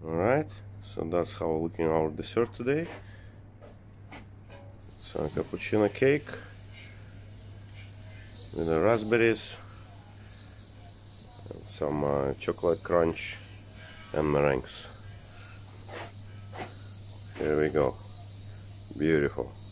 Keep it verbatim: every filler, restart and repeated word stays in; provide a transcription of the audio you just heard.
Alright, so that's how we're looking our dessert today. It's a cappuccino cake with the raspberries and some uh, chocolate crunch and meringues. Here we go. Beautiful.